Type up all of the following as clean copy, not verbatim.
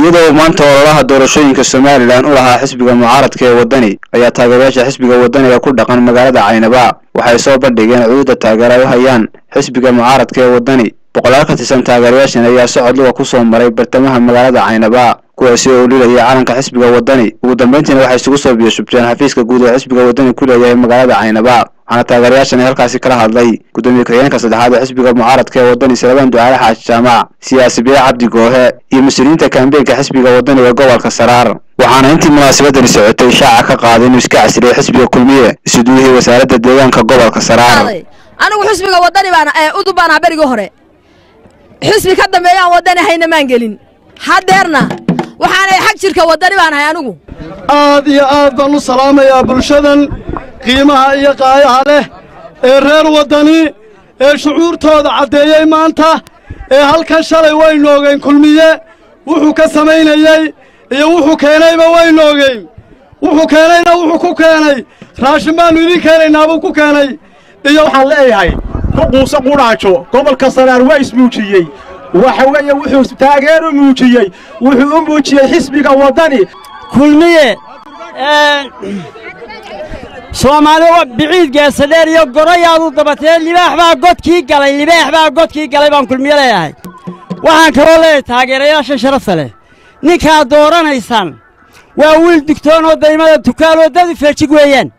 iyadoo maanta ololaha doorashooyinka Soomaaliland u lahaa xisbiga mucaaradka ee wadani ayaa taageerayaasha xisbiga wadaniga ku dhaqan magaalada Caynaba waxay soo bandhigeen cududa taageero u hayaan xisbiga mucaaradka ee wadani boqolaal ka tirsan taageerayaashan ayaa socod ku soo maray bartamaha magaalada Caynaba kuwaasi oo leeyahay calanka xisbiga wadani ugu dambeyntiina waxay isugu soo biyashubteen xafiiska guud ee xisbiga wadani ku leeyahay magaalada Caynaba waxaana taageerayaashan halkaasi kala hadlay gudoomiye ku-xigeenka saddexaad ee xisbiga mucaaradka ee wadani Salabaan Ducaale Xaaji Jaamac siyaasi Biya Cabdi Goohe iyo mas'uuliyiinta kaambeynka xisbiga wadani ee gobolka Saraar waxaana intii munaasabadani socotay shaaca ka qaaday inuu iska casriyo xisbiga kulmiye isuduwihii wasaaradda deegaanka gobolka Saraar anigu xisbiga wadani baan u baan bariga hore xisbi ka dambeeyaan wadani hayna maan gelin hadeerna waxaan ay xaq jirka wadani baan hay anigu aad iyo aad baan u salaamayaa bulshadan qiimaha iyo qaayaha leh ee reer wadani ee shucuurtooda cadeeyay maanta ee halkan shalay way noogeen kulmiye wuxuu ka sameynayay iyo wuxuu keenayba way noogeen wuxuu keenayna wuxuu ku keenay raashin baan idin keenaynaa buu ku keenay iyo waxaan leeyahay ruquusa quraajo gobolka Saraar waa ismuujiyay waxa weeye wuxuu taageero muujiyay wuxuu u muujiyay xisbiga wadani kulmiye Soomaaliya biciid geesadheer iyo gorayaadu dabateen libaax baa godkii galay baan kulmiye leeyahay waxaan kaloo leeyahay taageerayaasha sharafta leh ninka dooranaysan waa wiil digtoon oo daymada tukaalo dad feejig weeyaan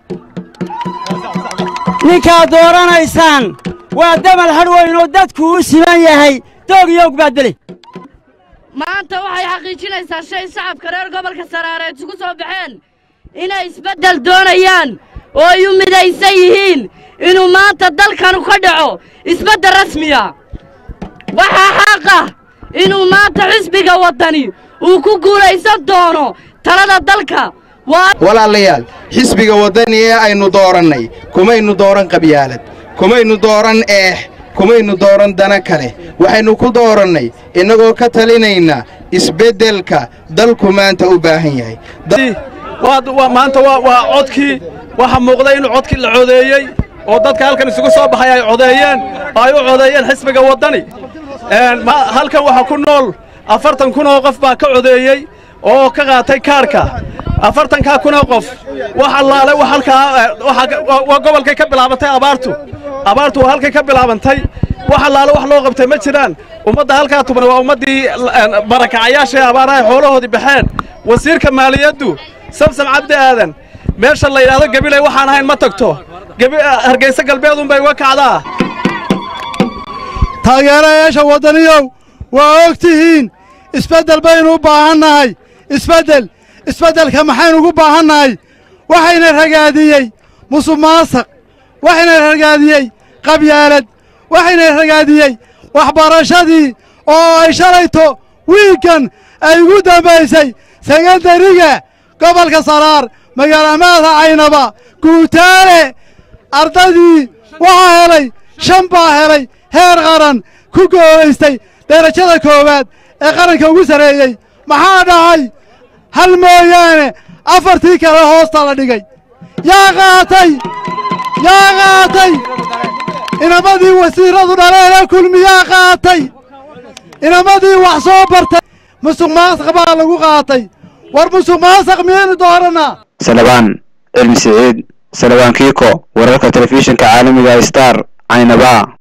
ninka dooranaysan waa damal hadweyn oo dadku u siman yahay doog iyo badali maanta waxay xaqiijinaysaa shay shacabka reer gobolka Saraar ay isugu soo baxeen inay isbedel doonayaan oo ay u midaysan yihiin inuu maanta dalkan ka dhaco isbedel rasmi ah waxa xaq ah inuu maanta xisbiga wadani uu ku guuleysan doono talada dalka walaalayaal xisbiga wadani ee aynu dooranay kumaynu dooran qabyaalad kumaynu dooran kumaynu dooran dana kale waxaynu ku doorannay inagoo ka talinayna isbedelka dalku maanta u baahan yahay maanta waa codkii waxa muuqday inuu codkii la codeeyay oo dadka halkan isugu soo baxay ay codeeyeen xisbiga wadani halkan waxa ku nool 40 kun oo qof baa ka codeeyay oo ka qaatay kaarka 40 kun oo qof waxa laale waa gobolka ka bilaabantay abaartu halka ka bilaabantay waxa laale wax loo qabtay ma jiraan ummadda halka tuban waa ummadii barakacayaasha abaaraha xoolahoodii baxeen wasiirka maaliyaddu Samsam Cabdi Aadan meesha la yiraahdo gabilay waxaan ahayn ma tagto Hargeysa galbeed bay uga kacdaa taageerayaasha wadaniyow waa ogtihiin isbedel baynu u baahannahay isbedelka maxaynu ugu baahannahay waxayna ragaadiyay musuqmaasuq waxayna ragaadiyay qabyaalad waxayna ragaadiyay waxbarashadii oo ay shalayto wiikan ay ugu dambaysay secondary-ga gobolka Saraar magaalada Caynaba guutaale ardadii waxa helay 5 baa helay heer qaran ku gooleystay darajada koowaad ee qaranka ugu sareeyay maxaa dhacay hal mooyaane afartii kale hoosta la dhigay yaa qaatay inamadii wasiiradu dhareere kulmiyaa qaatay inamadii wax soo bartay musuqmaasuq baa lagu qaatay war musuqmaasuq miyaynu dooranaa Salabaan Cilmi Saciid Salabaan Kiiko wararka telefishinka caalamiga Star Caynaba